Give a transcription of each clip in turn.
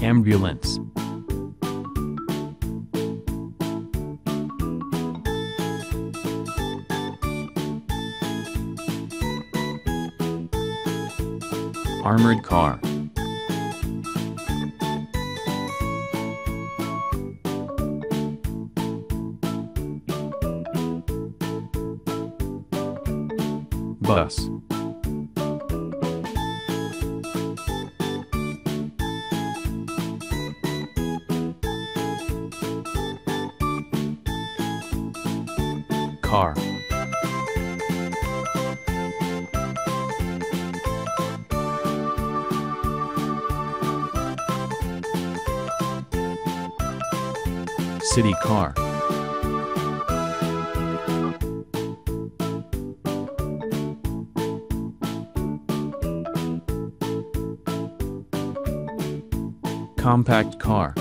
Ambulance. Armored car. Bus. Car. City car. Compact car.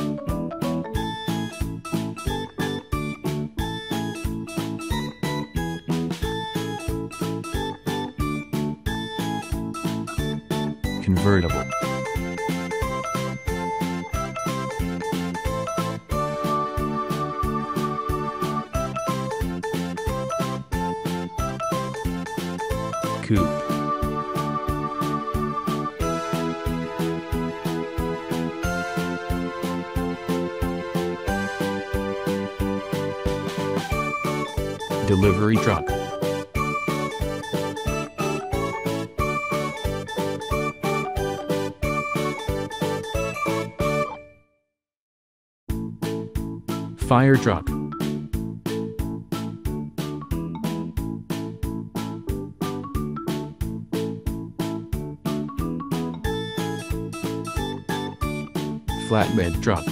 Convertible. Coupe. Delivery truck. Fire truck. Flatbed truck.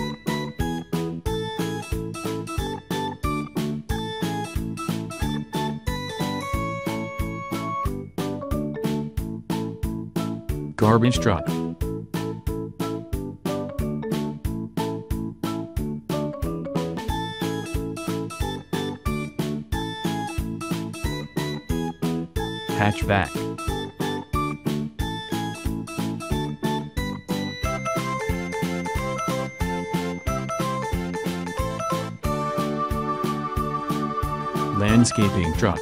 Garbage truck. Hatchback. Landscaping truck.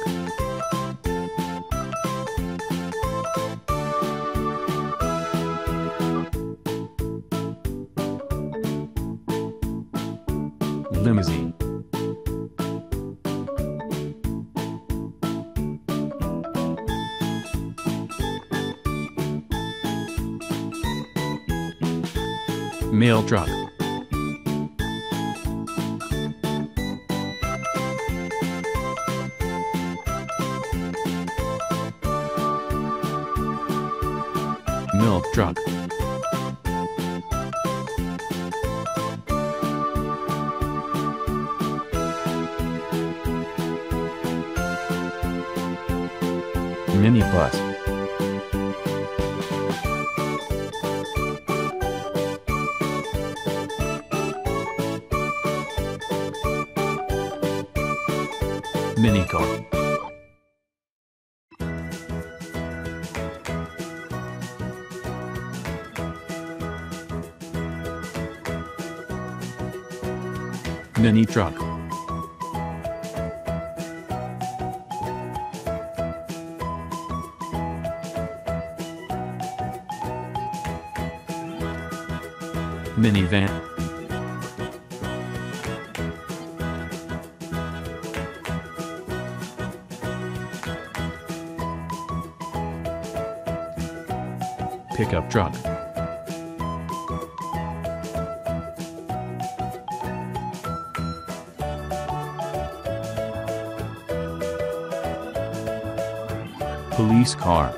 Limousine. Mail truck. Milk truck. Minibus. Minicar. Mini truck. Minivan. Pickup truck. Police car.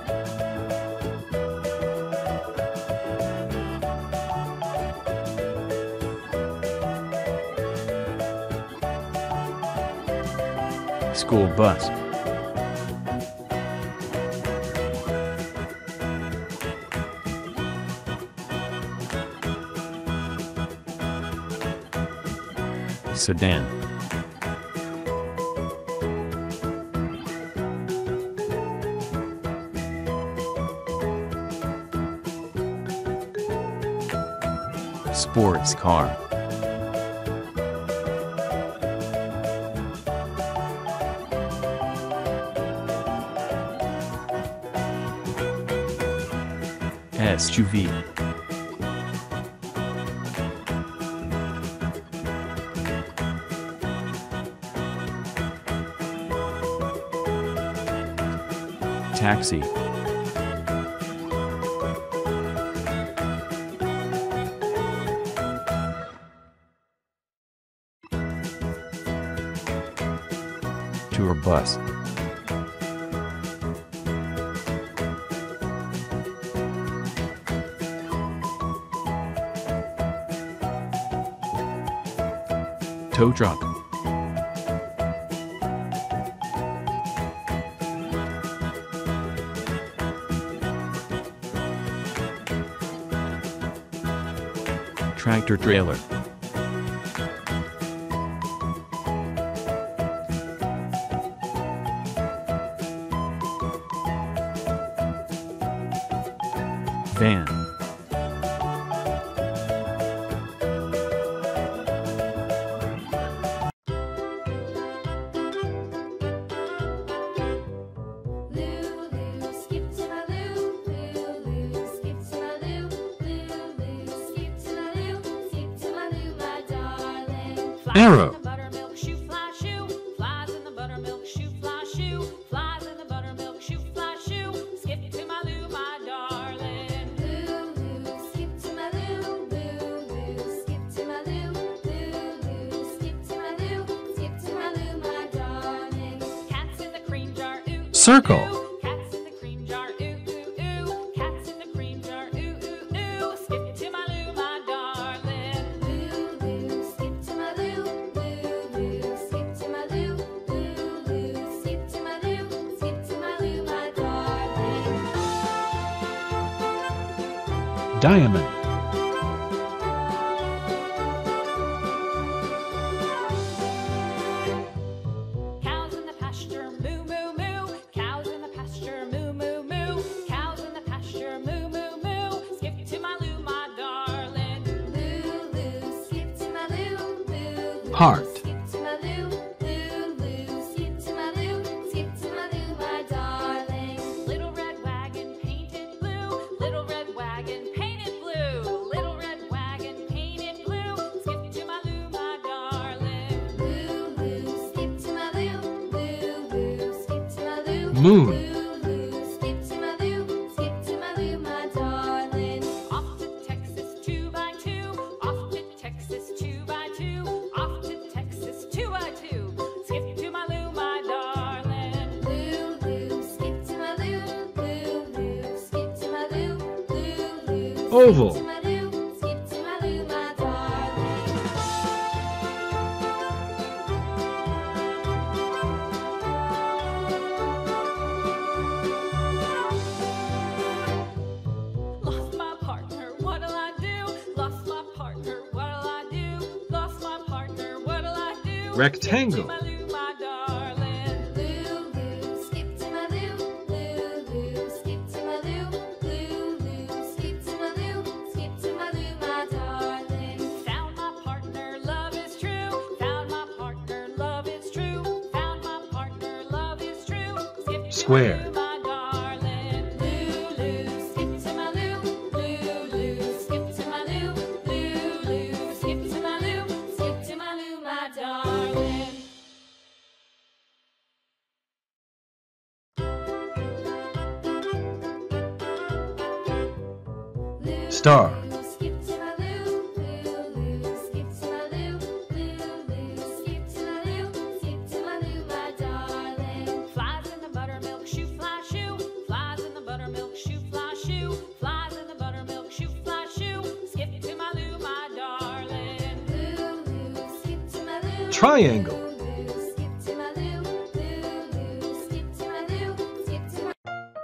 School bus. Sedan. Sports car. SUV. Taxi. Tour bus. Tow truck. Tractor trailer. Van. Arrow. Circle. Diamond. Cows in the pasture, moo moo moo. Cows in the pasture, moo moo moo. Cows in the pasture, moo moo moo. Skip to my loo, my darling. Loo loo, skip to my loo, loo loo. Heart. Skip to my loo, loo loo. Skip to my loo, skip to my loo, my darling. Little red wagon painted blue. Little red wagon painted blue. Little red wagon painted blue. Skip to my loo, my darling. Loo loo, skip to my loo, loo loo. Skip to my loo. Moon. Loo loo, skip to my loo, skip to my loo, my darling. Off to Texas 2x2. Off to Texas 2x2. Off to Texas 2x2. Skip to my loo, my darling. Loo loo, skip to my loo, loo loo. Skip to my loo, loo loo. Oval. Skip to my loo, skip to my loo, my darling. Lost my partner, what'll I do? Lost my partner, what'll I do? Lost my partner, what'll I do? Rectangle. Skip to my loo, my darling. Loo loo, skip to my loo, loo loo. Skip to my loo, loo loo. Skip to my loo, skip to my loo, my darling. Found my partner, love is true. Found my partner, love is true. Found my partner, love is true. Skip to Square. my loo, my darling. Loo loo, skip to my loo, loo loo. Skip to my loo, loo loo. Skip to my loo, skip to my loo, my darling. Star. Skip to my loo, loo loo. Skip to my loo, loo loo. Skip to my loo, skip to my loo, my darling. Flies in the buttermilk shoe, fly shoe. Flies in the buttermilk shoe, fly shoe. Flies in the buttermilk shoe, fly shoe. Skip to my loo, my darling. Loo loo, skip to my loo. Triangle. Loo loo, skip to my loo, loo loo. Skip to my loo, skip to my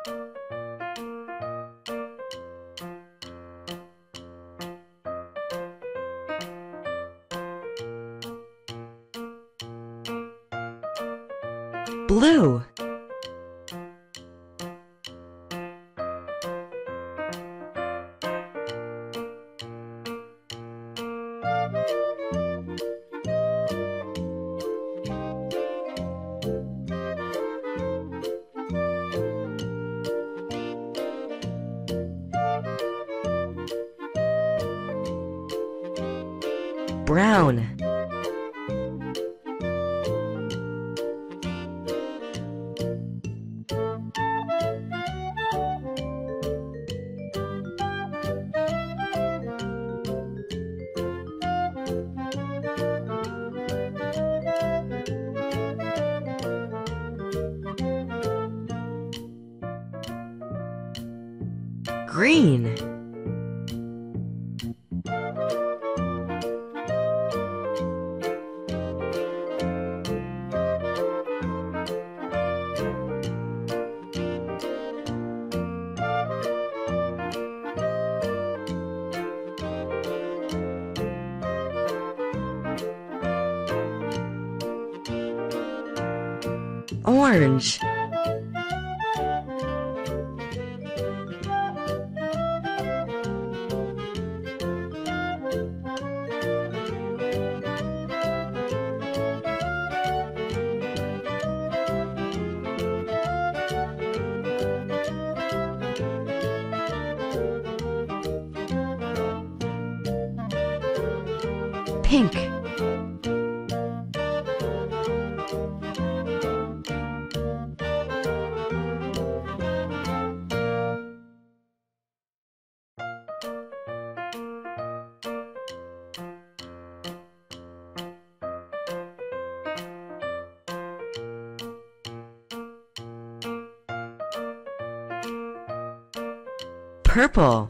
Blue. Brown. Green. Orange. Pink. Purple.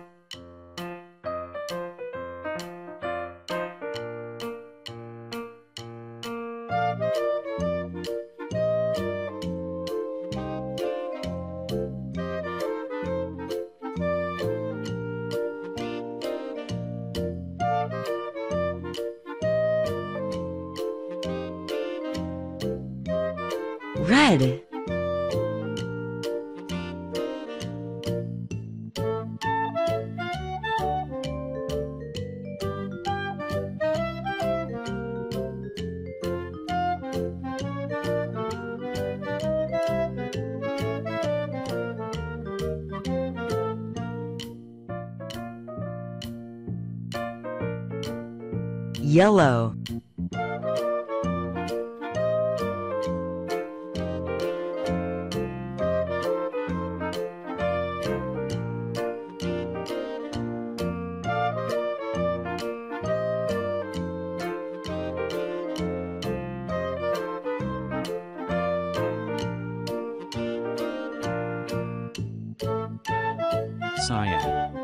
Red. Yellow. Cyan.